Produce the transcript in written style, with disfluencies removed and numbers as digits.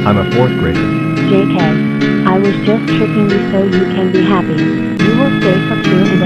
I'm a fourth grader. JK. I was just tricking you so you can be happy. You will stay for 2.5